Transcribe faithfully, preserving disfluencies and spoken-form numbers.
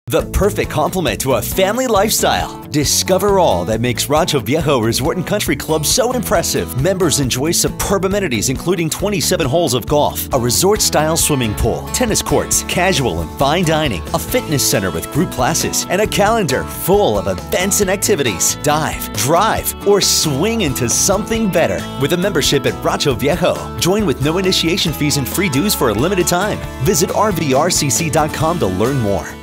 The perfect complement to a family lifestyle. Discover all that makes Rancho Viejo Resort and Country Club so impressive. Members enjoy superb amenities including twenty-seven holes of golf, a resort-style swimming pool, tennis courts, casual and fine dining, a fitness center with group classes, and a calendar full of events and activities. Dive, drive, or swing into something better with a membership at Rancho Viejo. Join with no initiation fees and free dues for a limited time. Visit R V R C C dot com to learn more.